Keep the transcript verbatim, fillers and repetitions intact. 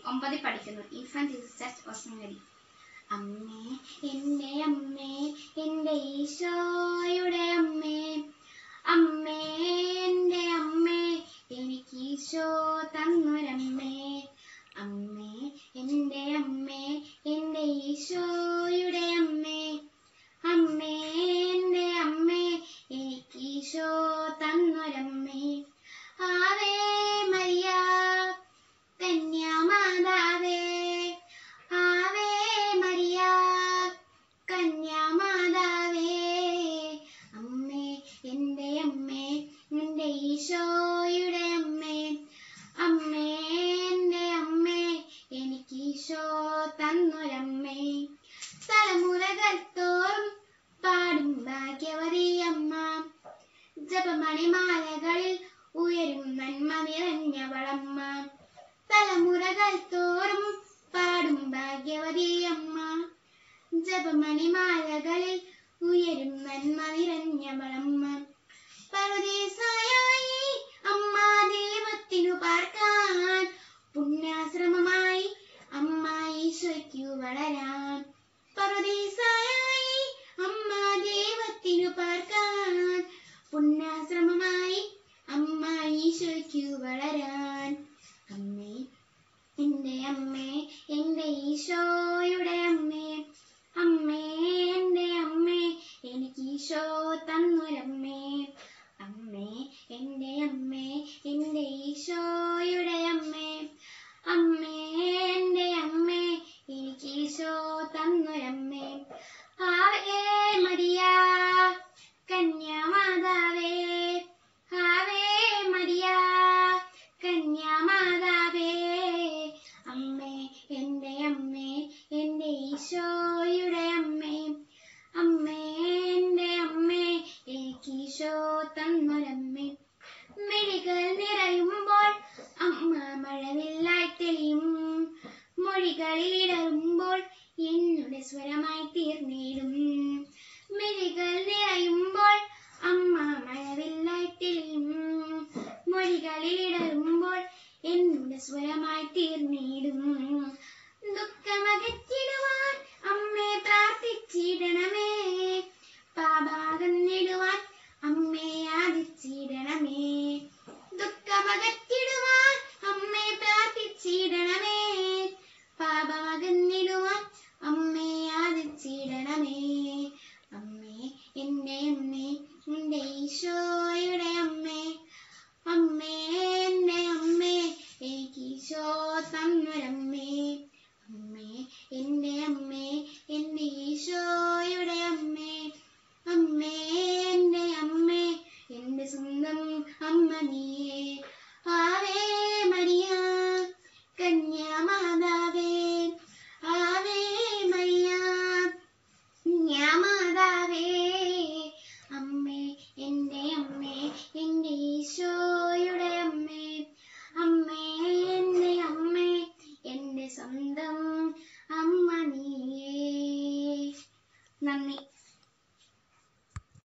ഒമ്പതിൽ പഠിക്കുന്നു. Infant Jesus ഓസ്മരി. അമ്മേ എൻ്റെ അമ്മേ, എൻ്റെ ഈശോയുടെ അമ്മേ, അമ്മേ എൻ്റെ അമ്മേ, എനിക്ക് ഈശോ തന്നൊരമ്മേ. അമ്മേ എൻ്റെ അമ്മേ, എൻ്റെ ഈശോയുടെ അമ്മേ, അമ്മേ എൻ്റെ അമ്മേ, എനിക്ക് ഈശോ തന്നൊരമ്മേ. ആവേ മരിയ കന്യാമാതാവേ, ആവേ മരിയ കന്യാമാതാവേ, അമ്മേ എൻ്റെ അമ്മേ, എൻ്റെ ഈശോയുടെ അമ്മേ, അമ്മേ എൻ്റെ അമ്മേ, എനിക്ക് ഈശോ തന്നൊരമ്മേ. തലമുറകൾ തോറും പാടും ഭാഗ്യവതിയമ്മ, ജപമണിമാലകളിൽ ഉയരും നന്മ നിറഞ്ഞവളമ്മ. തലമുറകൾ തോറും പാടും ഭാഗ്യവതിയമ്മ, ജപമണിമാലകളിൽ ഉയരും നന്മ നിറഞ്ഞവളമ്മ. പറുദീസായായി അമ്മ ദൈവത്തിനു പാർക്കാൻ, പുണ്യാശ്രമമായി അമ്മ ഈശോയ്ക്കു വളരാൻ. പറുദീസായായി അമ്മ ദൈവത്തിനു പാർക്കാൻ, പുണ്യാശ്രമമായി അമ്മ ഈശോയ്ക്കു വളരാൻ. അമ്മേ എൻ്റെ അമ്മേ, എൻ്റെ ഈശോയുടെ അമ്മേ, അമ്മേ എൻ്റെ അമ്മേ, എനിക്ക് ഈശോ തന്നൊരമ്മേ. അമ്മേ എൻ്റെ അമ്മേ, എൻ്റെ ഈശോയുടെ അമ്മേ, അമ്മേ എൻ്റെ അമ്മേ, എനിക്ക് ഈശോ തന്നൊരമ്മേ. ആവേ മരിയ കന്യാമാതാവേ, ആവേ മരിയ കന്യാമാതാവേ, അമ്മേ എൻ്റെ അമ്മേ, എൻ്റെ ഈശോയുടെ അമ്മേ, അമ്മേ എൻ്റെ അമ്മേ, എനിക്ക് ഈശോ തന്നൊരമ്മേ. മിഴികൾ നിറയുമ്പോൾ അമ്മ മഴവില്ലായി തെളിയും, മൊഴികളിൽ ഇടറുമ്പോൾ എന്നുടെ സ്വരമായി തീർന്നിടും. മിഴികൾ നിറയുമ്പോൾ അമ്മ മഴവില്ലായി തെളിയും, മൊഴികളിൽ ഇടറുമ്പോൾ എന്നുടെ സ്വരമായി തീർന്നിടും. ദുഃഖമകറ്റിടുവാൻ അമ്മേ പ്രാർത്ഥിച്ചിട